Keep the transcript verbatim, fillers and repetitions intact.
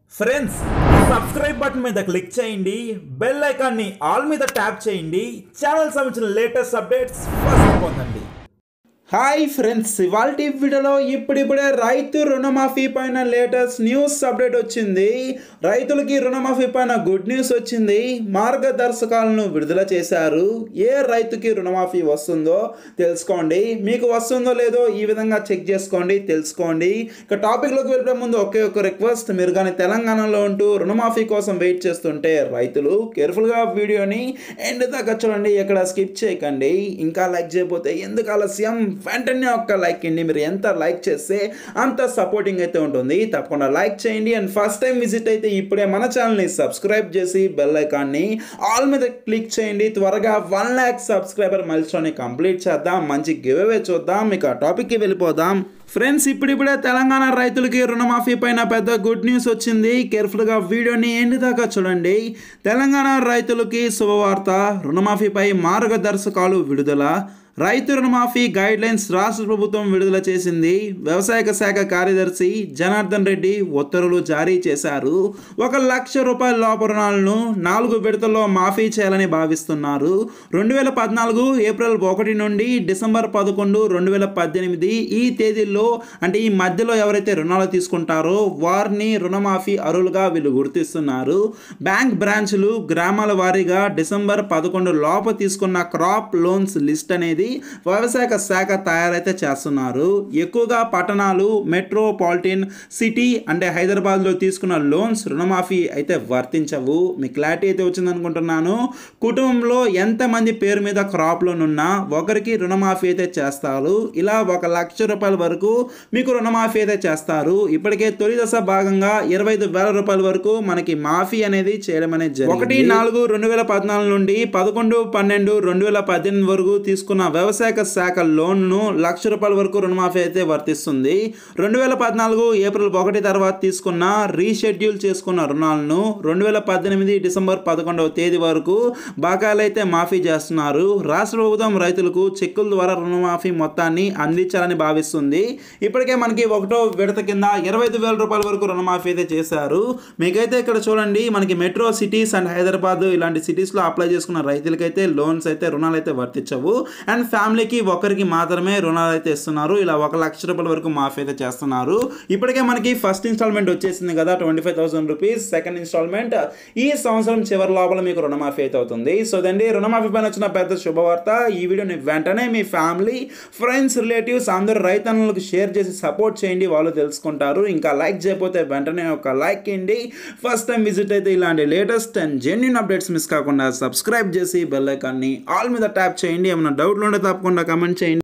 Friends subscribe button మీద click చేయండి, bell ఐకాన్ని ఆల్ మీద ట్యాప్ చేయండి, ఛానల్ సంబంధించిన లేటెస్ట్ అప్డేట్స్ ఫస్ట్ పొందండి. హాయ్ ఫ్రెండ్స్, ఇవాళ వీడియోలో ఇప్పుడిప్పుడే రైతు రుణమాఫీ పైన లేటెస్ట్ న్యూస్ అప్డేట్ వచ్చింది. రైతులకి రుణమాఫీ పైన గుడ్ న్యూస్ వచ్చింది. మార్గదర్శకాలను విడుదల చేశారు. ఏ రైతుకి రుణమాఫీ వస్తుందో తెలుసుకోండి. మీకు వస్తుందో లేదో ఈ విధంగా చెక్ చేసుకోండి, తెలుసుకోండి. ఇక టాపిక్లోకి వెళ్ళే ముందు ఒకే ఒక రిక్వెస్ట్, మీరు కానీ తెలంగాణలో ఉంటూ రుణమాఫీ కోసం వెయిట్ చేస్తుంటే రైతులు కేర్ఫుల్గా వీడియోని ఎండ్ దాకా చూడండి, ఎక్కడ స్కిప్ చేయకండి. ఇంకా లైక్ చేయకపోతే ఎందుకు ఆలస్యం, వెంటనే ఒక్క లైక్ అండి. మీరు ఎంత లైక్ చేస్తే అంత సపోర్టింగ్ అయితే ఉంటుంది. తప్పకుండా లైక్ చేయండి. అండ్ ఫస్ట్ టైం విజిట్ అయితే ఇప్పుడే మన ఛానల్ని సబ్స్క్రైబ్ చేసి బెల్ ఐకాన్ని ఆల్ మీద క్లిక్ చేయండి. త్వరగా వన్ ల్యాక్ సబ్స్క్రైబర్ మైల్స్టోన్ని కంప్లీట్ చేద్దాం. మంచి గివ్ అవే చూద్దాం. ఇక ఆ టాపిక్కి వెళ్ళిపోదాం. ఫ్రెండ్స్, ఇప్పుడిప్పుడే తెలంగాణ రైతులకి రుణమాఫీ పైన పెద్ద గుడ్ న్యూస్ వచ్చింది. కేర్ఫుల్గా వీడియోని ఎండ్ దాకా చూడండి. తెలంగాణ రైతులకి శుభవార్త, రుణమాఫీపై మార్గదర్శకాలు విడుదల. రైతు రుణమాఫీ గైడ్ లైన్స్ రాష్ట్ర ప్రభుత్వం విడుదల చేసింది. వ్యవసాయ శాఖ కార్యదర్శి జనార్దన్ రెడ్డి ఉత్తర్వులు జారీ చేశారు. ఒక లక్ష రూపాయల లోపు రుణాలను నాలుగు విడతల్లో మాఫీ చేయాలని భావిస్తున్నారు. రెండు వేల పద్నాలుగు ఏప్రిల్ ఒకటి నుండి డిసెంబర్ పదకొండు రెండు వేల పద్దెనిమిది ఈ తేదీల్లో, అంటే ఈ మధ్యలో ఎవరైతే రుణాలు తీసుకుంటారో వారిని రుణమాఫీ అర్హులుగా వీళ్ళు గుర్తిస్తున్నారు. బ్యాంక్ బ్రాంచ్లు గ్రామాల వారీగా డిసెంబర్ పదకొండు లోపు తీసుకున్న క్రాప్ లోన్స్ లిస్ట్ అనేది వ్యవసాయ శాఖ తయారైతే చేస్తున్నారు. ఎక్కువగా పట్టణాలు, మెట్రోపాలిటన్ సిటీ అంటే హైదరాబాద్లో తీసుకున్న లోన్స్ రుణమాఫీ అయితే వర్తించవు. మీకు క్లారిటీ అయితే వచ్చింది అనుకుంటున్నాను. కుటుంబంలో ఎంతమంది పేరు మీద క్రాప్ లోన్ ఉన్నా ఒకరికి రుణమాఫీ అయితే చేస్తారు. ఇలా ఒక లక్ష రూపాయల వరకు మీకు రుణమాఫీ అయితే చేస్తారు. ఇప్పటికే తొలి దశ భాగంగా ఇరవై ఐదు వేల రూపాయల వరకు మనకి మాఫీ అనేది చేయడం అనేది జరిగింది. ఒకటి నాలుగు రెండు వేల పద్నాలుగు నుండి పదకొండు పన్నెండు రెండు వేల పద్దెనిమిది వరకు తీసుకున్న వ్యవసాయ శాఖ లోన్ను లక్ష రూపాయల వరకు రుణమాఫీ అయితే వర్తిస్తుంది. రెండు వేల పద్నాలుగు ఏప్రిల్ ఒకటి తర్వాత తీసుకున్న రీషెడ్యూల్ చేసుకున్న రుణాలను రెండు వేల పద్దెనిమిది డిసెంబర్ పదకొండవ తేదీ వరకు బకాయిలు అయితే మాఫీ చేస్తున్నారు. రాష్ట్ర ప్రభుత్వం రైతులకు చెక్కుల ద్వారా రుణమాఫీ మొత్తాన్ని అందించాలని భావిస్తుంది. ఇప్పటికే మనకి ఒకటో విడత కింద ఇరవై ఐదు వేల రూపాయల వరకు రుణమాఫీ అయితే చేశారు. మీకైతే ఇక్కడ చూడండి, మనకి మెట్రో సిటీస్ అండ్ హైదరాబాద్ ఇలాంటి సిటీస్లో అప్లై చేసుకున్న రైతులకైతే లోన్స్ అయితే రుణాలు అయితే వర్తించవు. అండ్ ఫ్యామిలీకి ఒకరికి మాత్రమే రుణాలు అయితే ఇస్తున్నారు. ఇలా ఒక లక్ష రూపాయల వరకు మాఫీ అయితే చేస్తున్నారు. ఇప్పటికే మనకి ఫస్ట్ ఇన్స్టాల్మెంట్ వచ్చేసింది కదా, twenty five thousand rupees. Second instalment ఈ సంవత్సరం చివరి లోపల మీకు రుణమాఫీ అయితే అవుతుంది. సో దండి, రుణమాఫీ పైన వచ్చిన పెద్ద శుభవార్త. ఈ వీడియోని వెంటనే మీ ఫ్యామిలీ, ఫ్రెండ్స్, రిలేటివ్స్ అందరూ రైతన్నలకు షేర్ చేసి సపోర్ట్ చేయండి, వాళ్ళు తెలుసుకుంటారు. ఇంకా లైక్ చేయకపోతే వెంటనే ఒక లైక్ ఇవ్వండి. ఫస్ట్ టైం విజిట్ అయితే ఇలాంటి latest and genuine updates miss కాకుండా సబ్స్క్రైబ్ చేసి బెల్ ఐకాన్ని ఆల్ మీద ట్యాప్ చేయండి. ఏమైనా డౌట్లు ఉంటే తప్పకుండా కామెంట్ చేయండి.